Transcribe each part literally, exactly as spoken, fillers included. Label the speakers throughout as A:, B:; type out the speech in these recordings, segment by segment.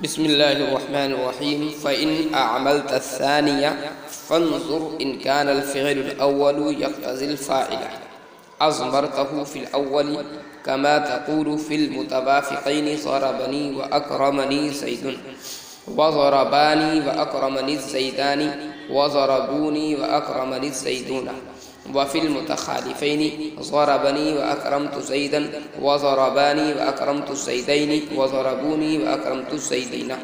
A: بسم الله الرحمن الرحيم. فإن أعملت الثانية فانظر إن كان الفعل الأول يقتضي الفاعل أضمرته في الأول كما تقول في المتوافقين ضربني وأكرمني زيد وضرباني وأكرمني الزيدان وضربوني وأكرمني الزيدون. وفي المتخالفين ضربني وأكرمت زيدا وضرباني وأكرمت الزيدين وضربوني وأكرمت الزيدين.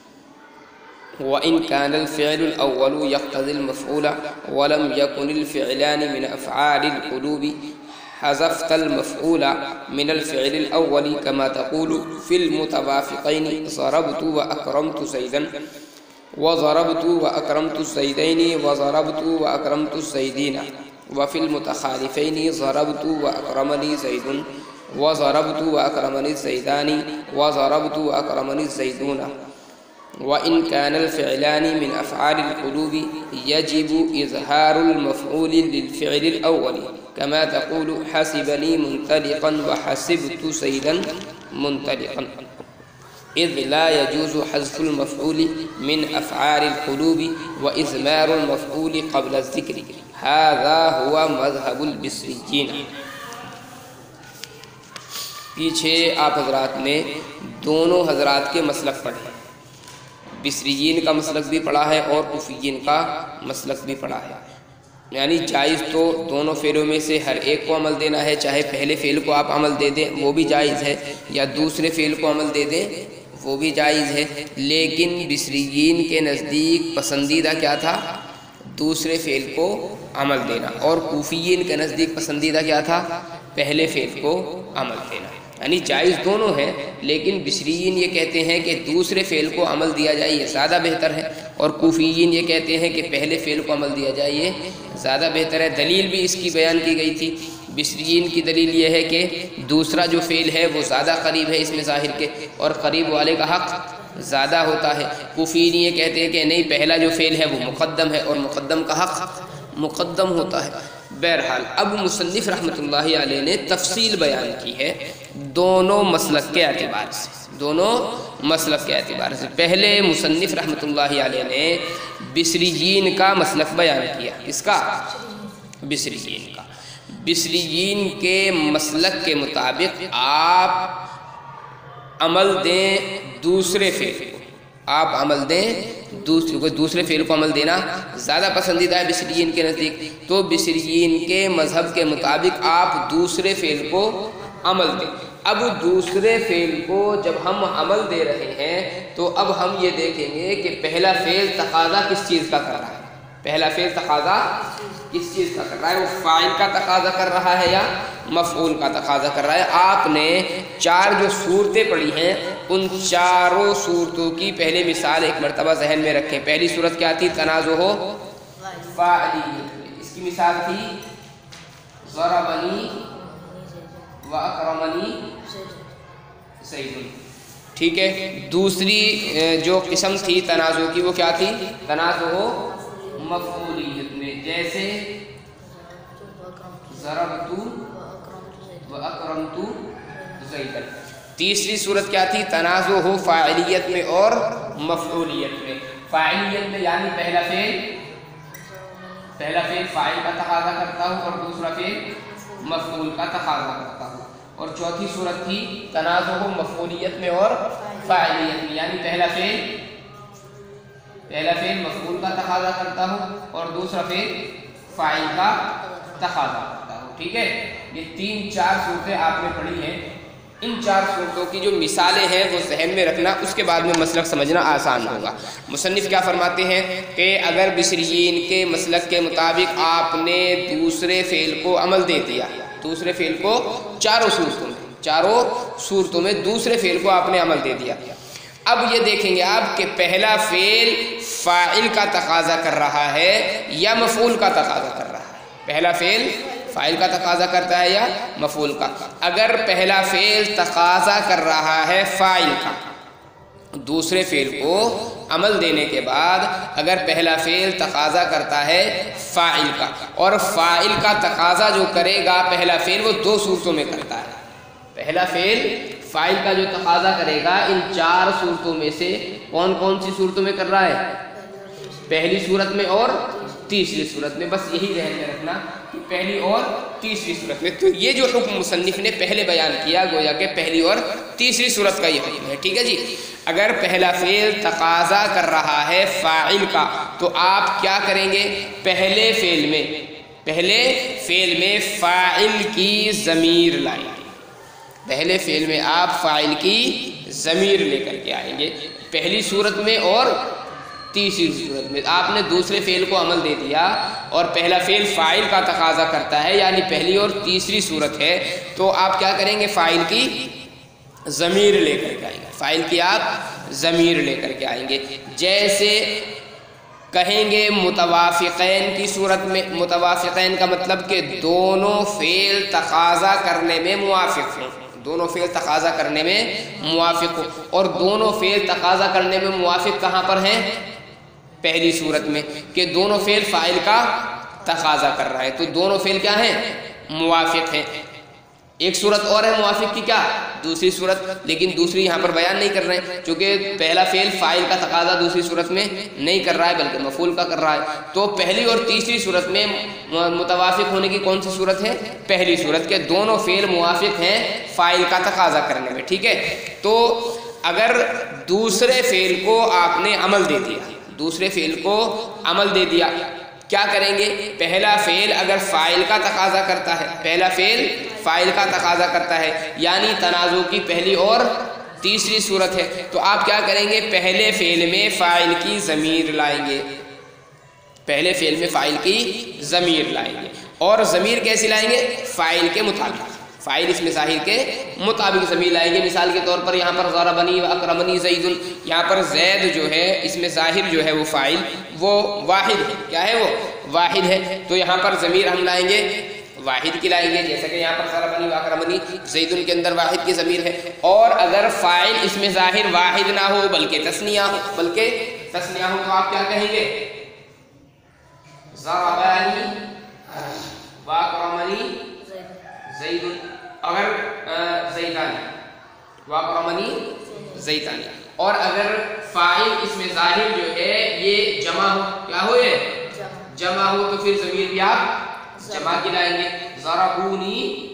A: وإن كان الفعل الأول يقتضي المفعول ولم يكن الفعلان من أفعال القلوب حذفت المفعول من الفعل الأول كما تقول في المتوافقين ضربت وأكرمت زيدا وضربت وأكرمت الزيدين وضربت وأكرمت الزيدين. وفي المتخالفين ضربت وأكرمني زيد وضربت وأكرمني الزيدان وضربت وأكرمني الزيدون. وإن كان الفعلان من أفعال القلوب يجب إظهار المفعول للفعل الأول كما تقول حسبني منطلقا وحسبت زيدا منطلقا، إذ لا يجوز حذف المفعول من أفعال القلوب وإضمار المفعول قبل الذكر. هذا هو مذهب البصریین. پیچھے آپ حضرات نے دونوں حضرات کے مسلک پڑھے، بصریین کا مسلک بھی پڑھا ہے اور کوفیین کا مسلک بھی پڑھا ہے. یعنی جائز تو دونوں فعلوں میں سے ہر ایک کو عمل دینا ہے، چاہے پہلے فعل کو آپ عمل دے دیں وہ بھی جائز ہے، یا دوسرے فعل کو عمل دے دیں وہ بھی جائز ہے. لیکن بصریین کے نزدیک پسندیدہ کیا تھا؟ دوسرے فعل کو عمل دینا. اور کوفیین کے نزدیک پسندیدہ کیا تھا؟ پہلے فعل کو عمل دینا. یعنی جائز دونوں ہے، لیکن بصریین یہ کہتے ہیں کہ دوسرے فعل کو عمل دیا جائے یہ زیادہ بہتر ہے، اور کوفیین یہ کہتے ہیں کہ پہلے فعل کو عمل دیا جائے یہ زیادہ بہتر ہے. دلیل بھی اس کی بیان کی گئی تھی. بصریین کی دلیل یہ ہے کہ دوسرا جو فعل ہے وہ زیادہ قریب ہے اس میں ظاہر کے، اور قریب والے کا حق زیادہ ہوتا ہے. کوفیین یہ کہتے ہیں کہ نہیں، پہلا جو فعل ہے وہ مقدم ہے اور مقدم کا حق مقدم ہوتا ہے. بہرحال اب مصنف رحمۃ اللہ علیہ نے تفصیل بیان کی ہے دونوں مسلک کے اعتبار سے، دونوں مسلک کے اعتبار سے. پہلے مصنف رحمۃ اللہ علیہ نے بصریین کا مسلک بیان کیا. کس کا؟ بصریین کا. بصریین کے مسلک کے مطابق آپ عمل دیں دوسرے فعل کو، آپ عمل دیں دوسرے کوئی دوسرے فعل کو عمل دینا زیادہ پسندیدہ ہے بصریین کے نزدیک. تو بصریین کے مذہب کے مطابق آپ دوسرے فعل کو عمل دیں. اب دوسرے فعل کو جب ہم عمل دے رہے ہیں تو اب ہم یہ دیکھیں گے کہ پہلا فعل تقاضا کس چیز کا کر رہا ہے. پہلا فعل تقاضا کس چیز کا کر رہا ہے؟ وہ فاعل کا تقاضا کر رہا ہے یا مفعول کا تقاضا کر رہا ہے. آپ نے چار جو صورتیں پڑھی ہیں ان چاروں صورتوں کی پہلے مثال ایک مرتبہ ذہن میں رکھیں. پہلی صورت کیا تھی؟ تنازع فاعلیت. اس کی مثال تھی ضربنی و اکرمنی زید. ٹھیک ہے. دوسری جو قسم تھی تنازع کی وہ کیا تھی؟ تنازع مفعولیت میں، جیسے ضربت و اکرمت زیدا. تیسری صورت کیا تھی؟ تنازع ہو فاعلیت میں اور مفعولیت میں. فاعلیت میں یعنی پہلا فعل پہلا فعل فاعل کا تقاضا کرتا ہوں اور دوسرا فعل مفعول کا تقاضا کرتا ہوں. اور چوتھی صورت تھی تنازع ہو مفعولیت میں اور فاعلیت میں، یعنی پہلا فعل پہلا فعل مفعول کا تقاضا کرتا ہوں اور دوسرا فعل فاعل کا تقاضا کرتا ہوں. ٹھیک ہے. یہ تین چار صورتیں آپ نے پڑھی ہیں. ان چار صورتوں کی جو مثالیں ہیں وہ ذہن میں رکھنا، اس کے بعد میں مسلک سمجھنا آسان ہوگا. مصنف کیا فرماتے ہیں کہ اگر بصریین کے مسلک کے مطابق آپ نے دوسرے فعل کو عمل دے دیا، دوسرے فعل کو چاروں صورتوں میں چاروں صورتوں میں دوسرے فعل کو آپ نے عمل دے دیا. اب یہ دیکھیں گے آپ کہ پہلا فعل فاعل کا تقاضا کر رہا ہے یا مفعول کا تقاضا کر رہا ہے. پہلا فعل فاعل کا تقاضا کرتا ہے یا مفعول کا. اگر پہلا فعل تقاضا کر رہا ہے فاعل کا، دوسرے فعل کو عمل دینے کے بعد اگر پہلا فعل تقاضا کرتا ہے فاعل کا، اور فاعل کا تقاضا جو کرے گا پہلا فعل وہ دو صورتوں میں کرتا ہے. پہلا فعل فاعل کا جو تقاضا کرے گا ان چار صورتوں میں سے کون کون سی صورتوں میں کر رہا ہے؟ پہلی صورت میں اور تیسری صورت میں. بس یہی ذہن میں رکھنا کہ پہلی اور تیسری صورت میں. تو یہ جو حکم مصنف نے پہلے بیان کیا گویا کہ پہلی اور تیسری صورت کا یہ حکم ہے. ٹھیک ہے جی. اگر پہلا فعل تقاضا کر رہا ہے فاعل کا تو آپ کیا کریں گے؟ پہلے فعل میں پہلے فعل میں فاعل کی ضمیر لائیں گے. پہلے فعل میں آپ فاعل کی ضمیر لے کر کے آئیں گے پہلی صورت میں اور تیسری صورت میں. آپ نے دوسرے فعل کو عمل دے دیا اور پہلا فعل فاعل کا تقاضا کرتا ہے یعنی پہلی اور تیسری صورت ہے تو آپ کیا کریں گے؟ فاعل کی ضمیر لے کر کے آئیں گے. فاعل کی آپ ضمیر لے کر کے آئیں گے. جیسے کہیں گے متوافقین کی صورت میں. متوافقین کا مطلب کہ دونوں فعل تقاضا کرنے میں موافق ہوں. دونوں فعل تقاضا کرنے میں موافق ہوں. اور دونوں فعل تقاضا کرنے میں موافق کہاں پر ہیں؟ پہلی صورت میں کہ دونوں فعل فاعل کا تقاضا کر رہا ہے تو دونوں فعل کیا ہیں؟ موافق ہیں. ایک صورت اور ہے موافق کی، کیا؟ دوسری صورت. لیکن دوسری یہاں پر بیان نہیں کر رہے ہیں کیونکہ پہلا فعل فاعل کا تقاضا دوسری صورت میں نہیں کر رہا ہے بلکہ مفعول کا کر رہا ہے. تو پہلی اور تیسری صورت میں متوافق ہونے کی کون سی صورت ہے؟ پہلی صورت کے دونوں فعل موافق ہیں فاعل کا تقاضا کرنے میں. ٹھیک ہے. تو اگر دوسرے فعل کو آپ نے عمل دے دیا دوسرے فعل کو عمل دے دیا کیا کریں گے؟ پہلا فعل اگر فاعل کا تقاضا کرتا ہے پہلا فعل فاعل کا تقاضا کرتا ہے یعنی تنازع کی پہلی اور تیسری صورت ہے تو آپ کیا کریں گے؟ پہلے فعل میں فاعل کی ضمیر لائیں گے. پہلے فعل میں فاعل کی ضمیر لائیں گے. اور ضمیر کیسی لائیں گے؟ فاعل کے مطابق. فاعل اس میں ظاہر کے مطابق ضمیر لائیں گے. مثال کے طور پر یہاں پر ضربنی و اکرمنی زید. یہاں پر زید جو ہے اس میں ظاہر جو ہے وہ فاعل وہ واحد ہے. کیا ہے؟ وہ واحد ہے. تو یہاں پر ضمیر ہم لائیں گے واحد کی لائیں گے جیسا کہ یہاں پر ضربنی و اکرمنی زید کے اندر واحد کی ضمیر ہے. اور اگر فاعل اس میں ظاہر واحد نہ ہو بلکہ تثنیہ ہو بلکہ تثنیہ ہو تو آپ کیا کہیں گے؟ ضربنی و اکرمنی زید. اگر زیدانی و اکرمنی زیدانی. اور اگر فاعل اس میں ظاہر جو ہے یہ جمع ہو کیا ہو یہ جمع ہو تو پھر ضمیر بھی آپ جمع کی لائیں گے. ضربونی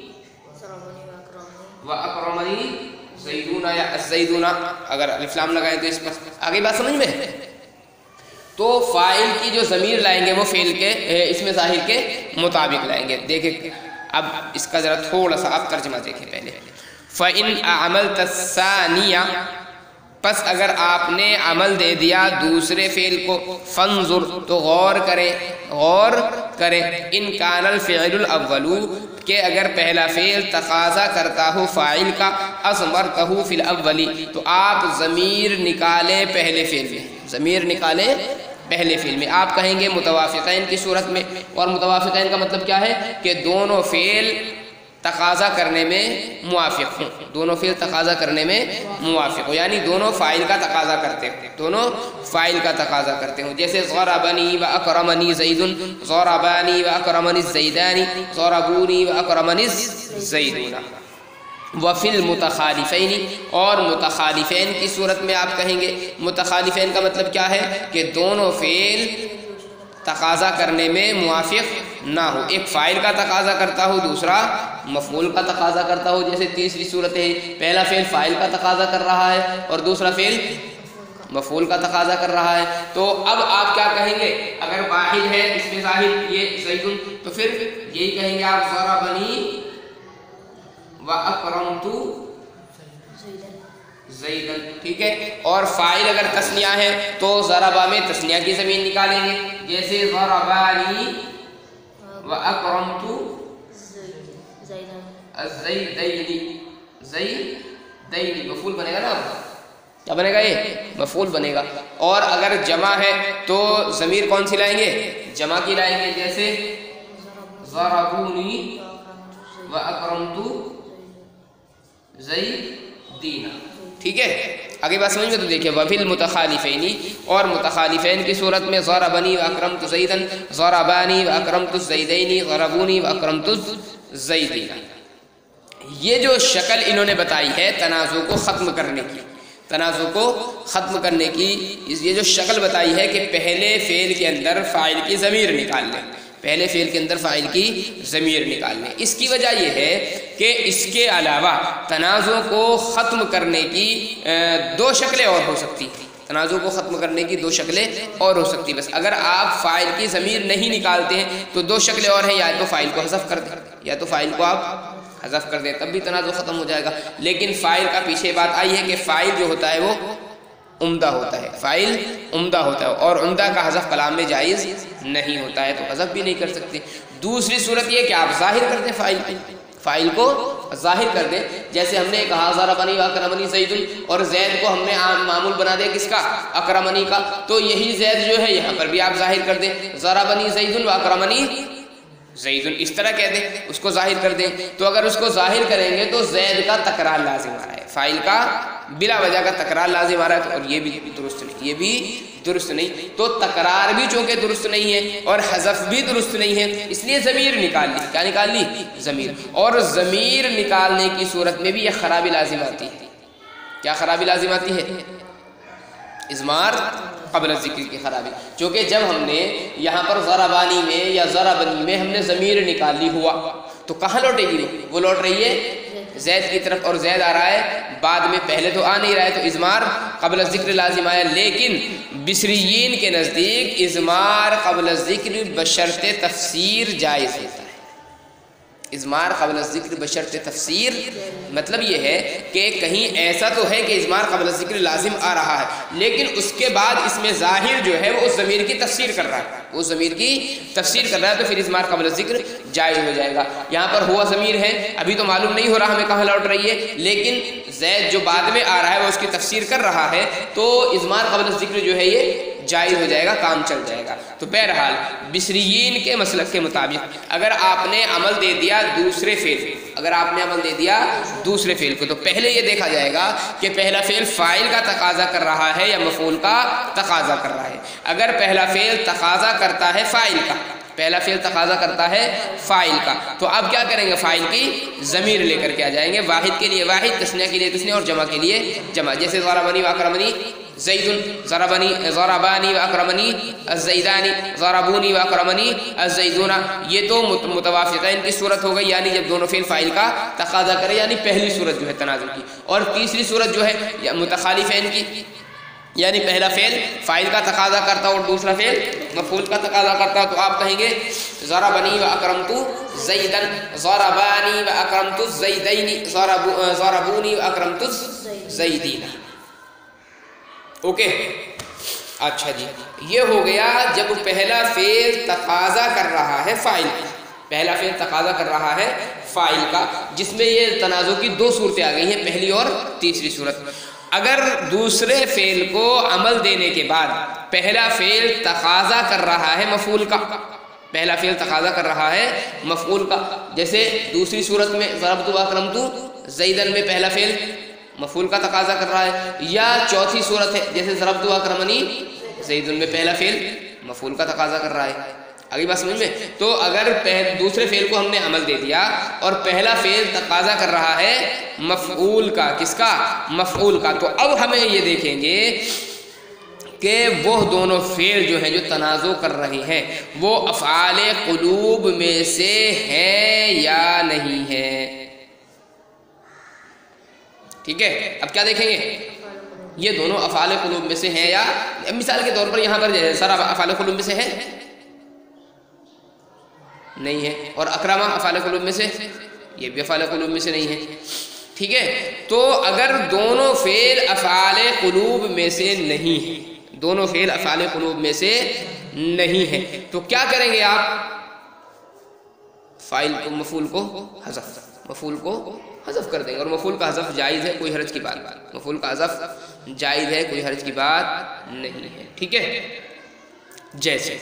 A: و اکرمنی زیدون یا الزیدون. اگر الف لام لگائیں تو اس پر آگے بات سمجھ میں. تو فاعل کی جو ضمیر لائیں گے وہ فعل کے اس میں ظاہر کے مطابق لائیں گے. دیکھیں اب اس کا ذرا تھوڑا سا آپ ترجمہ دیکھیں پہلے. فَإِنْ أَعْمَلْتَ الثَّانِيَةَ پس اگر آپ نے عمل دے دیا دوسرے فعل کو فانظر تو غور کریں غور کریں ان کان الفعل الاول کہ اگر پہلا فعل تقاضا کرتا ہو فاعل کا اضمرتہ فی الاول تو آپ ضمیر نکالیں پہلے فعل میں. ضمیر نکالیں پہلے فعل میں. آپ کہیں گے متوافقین کی صورت میں. اور متوافقین کا مطلب کیا ہے؟ کہ دونوں فعل تقاضا کرنے میں موافق ہوں. دونوں فعل تقاضا کرنے میں موافق ہوں یعنی دونوں فاعل کا تقاضا کرتے ہوں دونوں فاعل کا تقاضا کرتے ہوں. جیسے ضربنی و اکرمنی زید ضربانی و اکرمنی الزیدانی ضربونی و اکرمنی الزیدون. وفی المتخالفین اور متخالفین کی صورت میں آپ کہیں گے. متخالفین کا مطلب کیا ہے؟ کہ دونوں فعل تقاضا کرنے میں موافق نہ ہو. ایک فاعل کا تقاضا کرتا ہو دوسرا مفعول کا تقاضا کرتا ہو. جیسے تیسری صورت ہے پہلا فعل فاعل کا تقاضا کر رہا ہے اور دوسرا فعل مفعول کا تقاضا کر رہا ہے. تو اب آپ کیا کہیں گے؟ اگر واحد ہے اس میں ظاہر یہ زیدن تو پھر یہی کہیں گے آپ ضربنی و اکرمت زیدن. ٹھیک ہے. اور فاعل اگر تثنیہ ہے تو ضربہ میں تثنیہ کی ضمیر نکالیں گے. جیسے ضربانی و اکرمت الزیدینی. زیدینی مفعول بنے گا نا. کیا بنے گا؟ یہ مفعول بنے گا. اور اگر جمع ہے تو ضمیر کون سی لائیں گے؟ جمع کی لائیں گے. جیسے ضربونی و اکرمت زیدین. ٹھیک ہے. آگے بات سمجھ میں تو دیکھیں وفی المتخالفین اور متخالفین کی صورت میں ضربنی و اکرمت زیدن ضربانی و اکرمت الزیدین ضربونی و اکرمت الزیدین. یہ جو شکل انہوں نے بتائی ہے تنازع کو ختم کرنے کی، تنازع کو ختم کرنے کی یہ جو شکل بتائی ہے کہ پہلے فعل کے اندر فاعل کی ضمیر نکال لیں، پہلے فعل کے اندر فاعل کی ضمیر نکال لیں، اس کی وجہ یہ ہے کہ اس کے علاوہ تنازع کو ختم کرنے کی دو شکلیں اور ہو سکتی ہیں، تنازع کو ختم کرنے کی دو شکلیں اور ہو سکتی بس اگر آپ فاعل کی ضمیر نہیں نکالتے ہیں تو دو شکلیں اور ہیں، یا تو فاعل کو حذف کر دیں یا تو فاعل کو آپ حذف کر دیں، تب بھی تنازع ختم ہو جائے گا۔ لیکن فاعل کا پیچھے بات آئی ہے کہ فاعل جو ہوتا ہے وہ عمدہ ہوتا ہے، فاعل عمدہ ہوتا ہے اور عمدہ کا حذف کلام میں جائز نہیں ہوتا ہے، تو حذف بھی نہیں کر سکتے۔ دوسری صورت یہ کہ آپ ظاہر کر دیں فاعل کو، فاعل کو ظاہر کر دیں، جیسے ہم نے کہا ضربنی و اکرمنی زید، اور زید کو ہم نے معمول بنا دیا کس کا؟ اکرمنی کا، تو یہی زید جو ہے یہاں پر بھی آپ ظاہر کر دیں، ضربنی زید و اکرمنی زید، اس طرح کہہ دیں، اس کو ظاہر کر دیں۔ تو اگر اس کو ظاہر کریں گے تو زید کا تکرار لازم آ رہا ہے، فاعل کا بلا وجہ کا تکرار لازم آ رہا ہے، تو اور یہ بھی درست نہیں، یہ بھی درست نہیں، تو تکرار بھی چونکہ درست نہیں ہے اور حذف بھی درست نہیں ہے، اس لیے ضمیر نکال لی، کیا نکال لی؟ ضمیر، اور ضمیر نکالنے کی صورت میں بھی یہ خرابی لازم آتی ہے۔ کیا خرابی لازم آتی ہے؟ اضمار قبل ذکر کی خرابی، چونکہ جب ہم نے یہاں پر ضربانی میں یا ضربنی میں ہم نے ضمیر نکال لی ہوا تو کہاں لوٹے گی؟ وہ لوٹ رہی ہے زید کی طرف، اور زید آ رہا ہے بعد میں، پہلے تو آ نہیں رہا ہے، تو اضمار قبل ذکر لازم آیا۔ لیکن بصریین کے نزدیک اضمار قبل ذکر بشرط تفسیر جائز ہوتا ہے۔ اضمار قبل ذکر بشرط تفسیر مطلب یہ ہے کہ کہیں ایسا تو ہے کہ اضمار قبل ذکر لازم آ رہا ہے، لیکن اس کے بعد اس میں ظاہر جو ہے وہ اس ضمیر کی تفسیر کر رہا ہے، وہ ضمیر کی تفسیر کر رہا ہے، تو پھر اضمار قبل ذکر جائز ہو جائے گا۔ یہاں پر ہوا ضمیر ہے، ابھی تو معلوم نہیں ہو رہا ہمیں کہاں لوٹ رہی ہے، لیکن زید جو بعد میں آ رہا ہے وہ اس کی تفسیر کر رہا ہے، تو اضمار قبل ذکر جو ہے یہ جائز ہو جائے گا، کام چل جائے گا۔ تو بہرحال بصریین کے مسلک کے مطابق اگر آپ نے عمل دے دیا دوسرے فعل، اگر آپ نے عمل دے دیا دوسرے فعل کو، تو پہلے یہ دیکھا جائے گا کہ پہلا فعل فاعل کا تقاضا کر رہا ہے یا مفعول کا تقاضا کر رہا ہے۔ اگر پہلا فعل تقاضا کرتا ہے فاعل کا، پہلا فعل تقاضا کرتا ہے فاعل کا، تو اب کیا کریں گے؟ فاعل کی ضمیر لے کر کے آ جائیں گے، واحد کے لیے واحد، تثنیہ کے لیے تثنیہ، اور جمع کے لیے جمع، جیسے ضربنی و اکرمنی زید، ضربنی ضربانی و اکرمنی الزیدانی، ضربونی و اکرمنی الزیدون، یہ تو متوافقین کی صورت ہو گئی، یعنی جب دونوں فعل فاعل کا تقاضا کرے، یعنی پہلی صورت جو ہے تنازع کی، اور تیسری صورت جو ہے متخالفین کی، یعنی پہلا فعل فاعل کا تقاضا کرتا اور دوسرا فعل مفعول کا تقاضا کرتا، تو آپ کہیں گے ضربنی و اکرمت زیدا، ضربانی و اکرمت الزیدین، ضربونی و اکرمت الزیدین۔ اوکے، اچھا جی، یہ ہو گیا جب پہلا فعل تقاضا کر رہا ہے فاعل کا، پہلا فعل تقاضا کر رہا ہے فاعل کا، جس میں یہ تنازع کی دو صورتیں آ گئی ہیں، پہلی اور تیسری صورت۔ اگر دوسرے فعل کو عمل دینے کے بعد پہلا فعل تقاضا کر رہا ہے مفعول کا، پہلا فعل تقاضا کر رہا ہے مفعول کا، جیسے دوسری صورت میں ضربت و اکرمت زیدن میں پہلا فعل مفعول کا تقاضا کر رہا ہے، یا چوتھی صورت ہے جیسے ضربت و اکرمنی زیدن میں پہلا فعل مفعول کا تقاضا کر رہا ہے۔ اگلی بات سمجھ میں؟ تو اگر دوسرے فعل کو ہم نے عمل دے دیا اور پہلا فعل تقاضا کر رہا ہے مفعول کا، کس کا؟ مفعول کا، تو اب ہمیں یہ دیکھیں گے کہ وہ دونوں فعل جو ہیں جو تنازع کر رہے ہیں وہ افعال قلوب میں سے ہیں یا نہیں ہیں۔ ٹھیک ہے، اب کیا دیکھیں گے؟ یہ دونوں افعال قلوب میں سے ہیں یا، مثال کے طور پر یہاں پر سر افعال قلوب میں سے ہے نہیں ہے، اور اکرمہ افعال قلوب میں سے، یہ بھی افعال قلوب میں سے نہیں ہے۔ ٹھیک ہے، تو اگر دونوں فعل افعال قلوب میں سے نہیں ہیں، دونوں فعل افعال قلوب میں سے نہیں ہیں، تو کیا کریں گے آپ؟ فاعل کو مفعول کو حذف، مفعول کو حذف کر دیں گے، اور مفعول کا حذف جائز ہے، کوئی حرج کی بات نہیں، مفعول کا حذف جائز ہے، کوئی حرج کی بات نہیں ہے۔ ٹھیک ہے، جیسے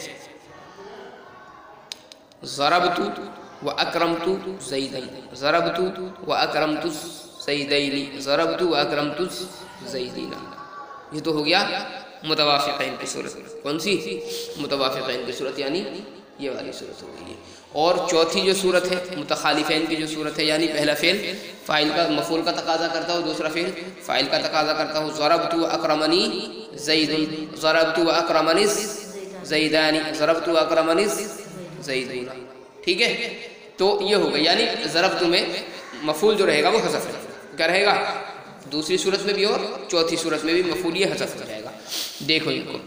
A: ضربت و اکرمت زیدین، ضربت و اکرمت زیدین، ضربت و اکرمت زیدین، یہ تو ہو گیا متوافقین کی صورت۔ کون سی؟ متوافقین کی صورت، یعنی یہ والی صورت ہو گئی ہے۔ اور چوتھی جو صورت ہے متخالفین کی جو صورت ہے، یعنی پہلا فعل فاعل کا مفعول کا تقاضا کرتا ہو، دوسرا فعل فاعل کا تقاضا کرتا ہو۔ ضربت اکرمنی زید، ضربت اکرمنی زیدانی، ضربت اکرمنی زیدون، ٹھیک ہے؟ تو یہ ہوگا، یعنی ضربت میں مفعول جو رہے گا وہ حذف کیا رہے گا، دوسری صورت میں بھی اور چوتھی صورت میں بھی مفعول یہ حذف ہو جائے گا۔ دیکھو ان کو،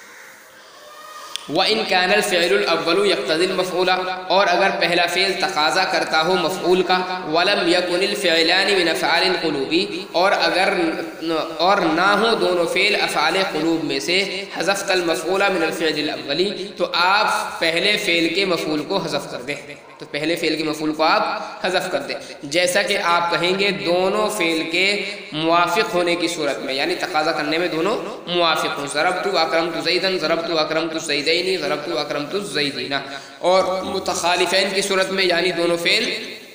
A: وَإِنْ كَانَ الْفِعْلُ الْأَوَّلُ يَقْتَضِي الْمَفْعُولَ، اور اگر پہلا فعل تقاضا کرتا ہو مفعول کا، وَلَمْ يَكُنِ الْفِعْلَانِ مِنْ أَفْعَالِ الْقُلُوبِ، اور اگر اور نہ ہو دونوں فعل افعال قلوب میں سے، حذفت المفعول من الفعل الاول، تو آپ پہلے فعل کے مفعول کو حذف کر دیں، تو پہلے فعل کے مفعول کو آپ حذف کر دیں، جیسا کہ آپ کہیں گے دونوں فعل کے موافق ہونے کی صورت میں، یعنی تقاضا کرنے میں دونوں موافق ہوں، ضربت اکرمت زیدن، ضربت اکرمت زیدین، ضربت اکرمت الزیدین، اور متخالفین کی صورت میں یعنی دونوں فعل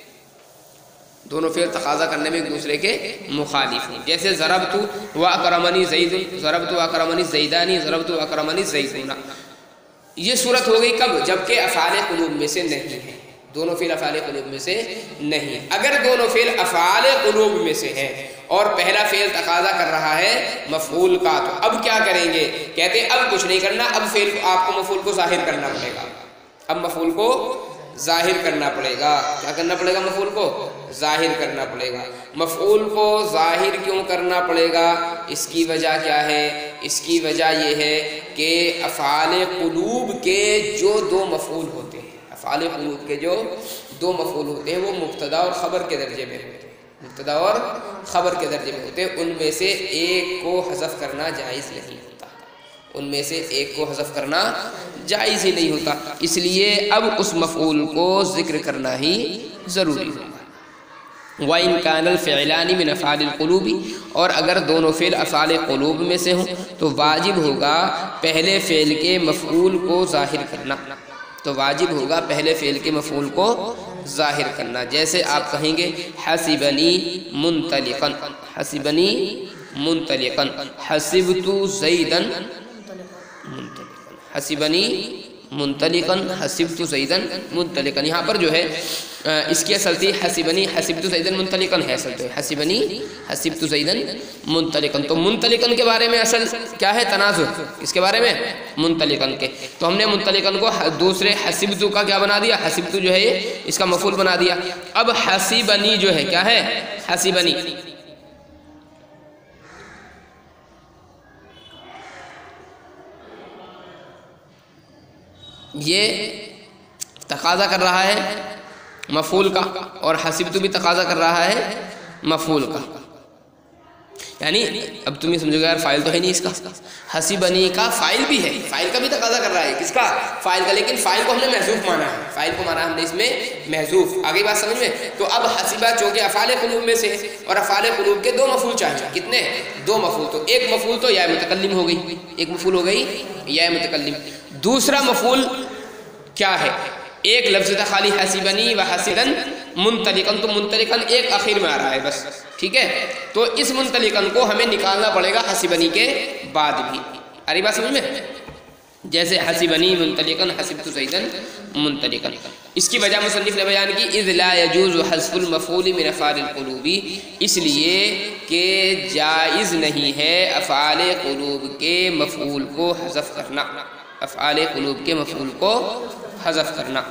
A: دونوں فعل تقاضا کرنے میں ایک دوسرے کے مخالف ہیں، جیسے ضربت و اکرمنی زید، ضربت و اکرمنی زیدانی، ضربت و اکرمنی زیدون۔ یہ صورت ہو گئی کب؟ جبکہ افعال قلوب میں سے نہیں ہے، دونوں فعل افعال قلوب میں سے نہیں ہے۔ اگر دونوں فعل افعال قلوب میں سے ہیں اور پہلا فعل تقاضا کر رہا ہے مفعول کا، تو اب کیا کریں گے؟ کہتے ہیں اب کچھ نہیں کرنا، اب فعل آپ کو مفعول کو ظاہر کرنا پڑے گا، اب مفعول کو ظاہر کرنا پڑے گا۔ کیا کرنا پڑے گا؟ مفعول کو ظاہر کرنا پڑے گا۔ مفعول کو ظاہر کیوں کرنا پڑے گا؟ اس کی وجہ کیا ہے؟ اس کی وجہ یہ ہے کہ افعال قلوب کے جو دو مفعول ہوتے ہیں، افعال قلوب کے جو دو مفعول ہوتے ہیں وہ مبتدا اور خبر کے درجے میں ہوتے ہیں، مبتدا اور خبر کے درجے میں ہوتے ہیں، ان میں سے ایک کو حذف کرنا جائز نہیں ہوتا، ان میں سے ایک کو حذف کرنا جائز ہی نہیں ہوتا، اس لیے اب اس مفعول کو ذکر کرنا ہی ضروری ہوگا۔ وَإِنْ كَانَ الْفِعْلَانِ مِنْ أَفْعَالِ الْقُلُوبِ، اور اگر دونوں فعل افعال قلوب میں سے ہوں تو واجب ہوگا پہلے فعل کے مفعول کو ظاہر کرنا، تو واجب ہوگا پہلے فعل کے مفعول کو ظاہر کرنا، جیسے آپ کہیں گے حسبنی منطلقاً، حسبنی منطلقاً، حسبت زیداً منطلقاً، حسبنی منطلقاً، حسبت زیداً منطلقاً۔ یہاں پر جو ہے اس کی اصل تھی حسبنی حسبت زیداً منطلقاً ہے، اصل تو ہے حسبنی حسبت زیداً منطلقاً، تو منطلقاً کے بارے میں اصل کیا ہے؟ تنازع، اس کے بارے میں منطلقاً کے، تو ہم نے منطلقاً کو دوسرے حسبت کا کیا بنا دیا؟ حسبت جو ہے اس کا مفعول بنا دیا۔ اب حسبنی جو ہے کیا ہے؟ حسبنی یہ تقاضا کر رہا ہے مفعول کا، اور حسبت بھی تقاضا کر رہا ہے مفعول کا، یعنی اب تم یہ سمجھو گے یار فائل تو ہے نہیں اس کا، حسبنی کا فائل بھی ہے، فائل کا بھی تقاضا کر رہا ہے، کس کا؟ فائل کا، لیکن فائل کو ہم نے محذوف مانا ہے، فائل کو مانا ہم نے اس میں محذوف، آگے بات سمجھ میں؟ تو اب حسبہ چونکہ افعال قلوب میں سے اور افعال قلوب کے دو مفعول چاہیے، کتنے؟ دو مفعول، تو ایک مفعول تو یا متکلم ہو گئی، ایک مفعول ہو گئی یا متکلم، دوسرا مفعول کیا ہے؟ ایک لفظ تھا خالی حسبنی و حسدن منطلقاً، تو منطلقاً ایک آخر میں آ رہا ہے بس، ٹھیک ہے؟ تو اس منطلقاً کو ہمیں نکالنا پڑے گا حسبنی کے بعد بھی، اری بات سمجھ میں؟ جیسے حسبنی منطلقاً، حسبت زیداً منطلقاً۔ اس کی وجہ مصنف نے بیان کی، اذ لا يجوز حذف المفعول من افعال القلوب، اس لیے کہ جائز نہیں ہے افعال قلوب کے مفعول کو حذف کرنا، افعال قلوب کے مفعول کو حذف کرنا۔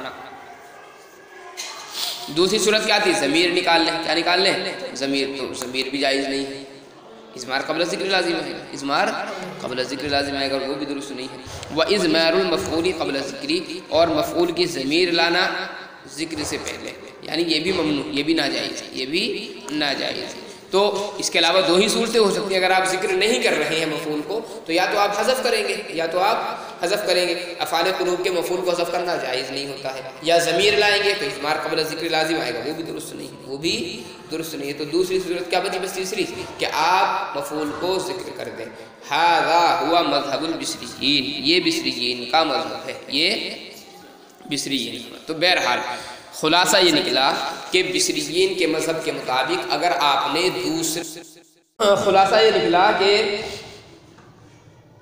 A: دوسری صورت کیا تھی؟ ضمیر نکال لیں، کیا نکال لیں؟ ضمیر، تو ضمیر بھی جائز نہیں ہے، اضمار قبل ذکر لازم ہے، اضمار قبل ذکر لازم آئے گا، وہ بھی درست نہیں ہے۔ وَإِضْمَارُ الْمَفْعُولِ قبل ذکری، اور مفعول کی ضمیر لانا ذکر سے پہلے، یعنی یہ بھی ممنوع، یہ بھی ناجائز ہے، یہ بھی ناجائز ہے۔ تو اس کے علاوہ دو ہی صورتیں ہو سکتی ہیں، اگر آپ ذکر نہیں کر رہے ہیں مفعول کو تو یا تو آپ حذف کریں گے، یا تو آپ حذف کریں گے، افعال قلوب کے مفعول کو حذف کرنا جائز نہیں ہوتا ہے، یا ضمیر لائیں گے تو اضمار قبل ذکر لازم آئے گا، وہ بھی درست نہیں ہے، وہ بھی درست نہیں ہے۔ تو دوسری صورت کیا بچی؟ بس تیسری، کہ آپ مفعول کو ذکر کر دیں۔ ھذا ہوا مذہب البصریین، یہ بصریین کا مذہب ہے، یہ بصریین۔ تو بہرحال خلاصہ یہ نکلا کہ بصریین کے مذہب کے مطابق اگر آپ نے دوسرے خلاصہ یہ نکلا کہ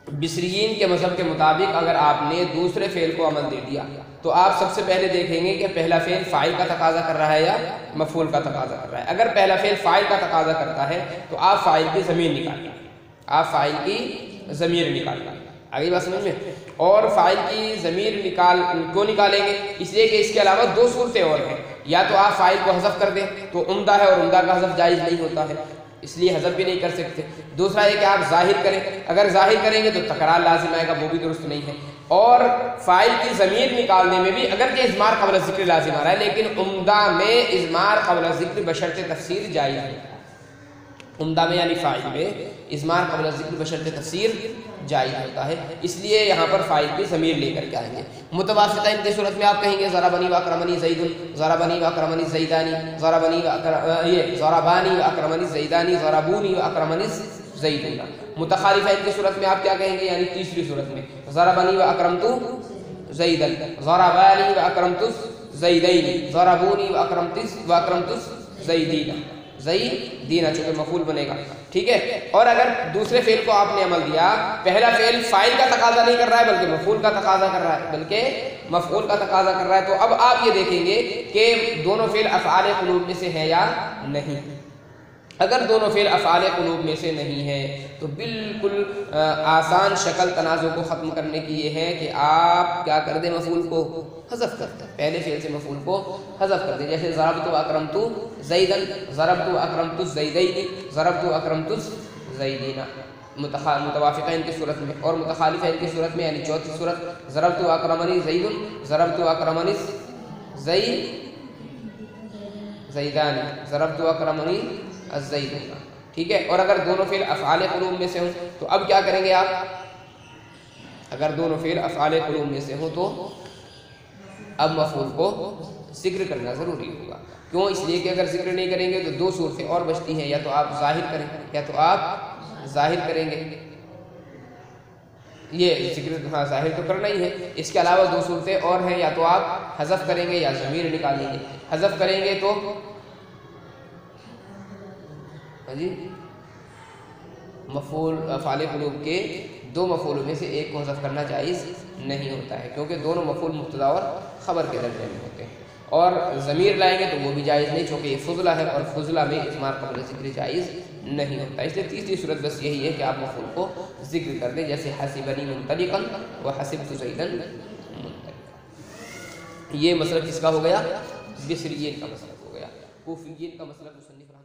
A: بصریین کے مذہب کے مطابق اگر آپ نے دوسرے فعل کو عمل دے دیا تو آپ سب سے پہلے دیکھیں گے کہ پہلا فعل فاعل کا تقاضا کر رہا ہے یا مفعول کا تقاضا کر رہا ہے۔ اگر پہلا فعل فاعل کا تقاضا کرتا ہے تو آپ فاعل کی ضمیر نکالیں، آپ فاعل کی ضمیر نکالیں، آگے بات سمجھ میں؟ اور فاعل کی ضمیر نکال کیوں نکالیں گے؟ اس لیے کہ اس کے علاوہ دو صورتیں اور ہیں، یا تو آپ فاعل کو حذف کر دیں تو عمدہ ہے اور عمدہ کا حذف جائز نہیں ہوتا ہے، اس لیے حذف بھی نہیں کر سکتے۔ دوسرا یہ کہ آپ ظاہر کریں، اگر ظاہر کریں گے تو تکرار لازم آئے گا، وہ بھی درست نہیں ہے۔ اور فاعل کی ضمیر نکالنے میں بھی اگرچہ اضمار قبل ذکر لازم آ رہا ہے، لیکن عمدہ میں اضمار قبل ذکر بشرط تفسیر جائز ہے، عمدہ میں یعنی فاعل میں اضمار قبل ذکر بشرط تفسیر جائز ہوتا ہے، اس لیے یہاں پر فاعل کی ضمیر لے کر کے آئیں گے۔ متوافقہ ان کی صورت میں آپ کہیں گے ضربنی واکرمنی زید، ضربنی واکرمنی زیدانی، ضربنی یہ ضربانی واکرمنی زیدانی، ضربونی واکرمنی زیدون۔ متخالفہ ان کی صورت میں آپ کیا کہیں گے؟ یعنی تیسری صورت میں ضربنی واکرمت زیدن، ضربانی واکرمت زیدین، ضربونی واکرمت واکرمت زیدین، زیدین چونکہ مفعول بنے گا، ٹھیک ہے۔ اور اگر دوسرے فعل کو آپ نے عمل دیا، پہلا فعل فاعل کا تقاضا نہیں کر رہا ہے بلکہ مفعول کا تقاضا کر رہا ہے، بلکہ مفعول کا تقاضا کر رہا ہے، تو اب آپ یہ دیکھیں گے کہ دونوں فعل افعال قلوب میں سے ہیں یا نہیں۔ اگر دونوں فعل افعال قلوب میں سے نہیں ہے تو بالکل آسان شکل تنازع کو ختم کرنے کی یہ ہے کہ آپ کیا کر دیں؟ مفعول کو حذف کر دیں، پہلے فعل سے مفعول کو حذف کر دیں، جیسے ضربت واکرمت زیدن، ضربت واکرمت زیدین، ضربت واکرمت زیدین، متوافقہ ان کی صورت میں۔ اور متخالفہ ان کی صورت میں یعنی چوتھی صورت ضربت واکرمنی زیدن، ضربت واکرمنی زید زیدانی، ضربت واکرمنی الزیدون، ٹھیک ہے۔ اور اگر دونوں فعل افعال قلوب میں سے ہوں تو اب کیا کریں گے آپ؟ اگر دونوں فعل افعال قلوب میں سے ہوں تو اب مفعول کو ذکر کرنا ضروری ہوگا، کیوں؟ اس لیے کہ اگر ذکر نہیں کریں گے تو دو صورتیں اور بچتی ہیں، یا تو آپ ظاہر کریں یا تو آپ ظاہر کریں گے، یہ ذکر ہاں ظاہر تو کرنا ہی ہے، اس کے علاوہ دو صورتیں اور ہیں، یا تو آپ حذف کریں گے یا ضمیر نکالیں گے۔ حذف کریں گے تو جی مفعول افعال قلوب کے دو مفعولوں میں سے ایک کو حذف کرنا جائز نہیں ہوتا ہے، کیونکہ دونوں مفعول مبتدا اور خبر کے درجے میں ہوتے ہیں۔ اور ضمیر لائیں گے تو وہ بھی جائز نہیں، چونکہ یہ فضلہ ہے اور فضلہ میں اضمار قبل ذکر جائز نہیں ہوتا، اس لیے تیسری صورت بس یہی ہے کہ آپ مفعول کو ذکر کر دیں، جیسے حسبنی منطلقا وحسبت زیدا منطلقا۔ یہ مسئلہ کس کا ہو گیا؟ بصریین کا مسئلہ ہو گیا۔ کوفیین کا مسئلہ مصنف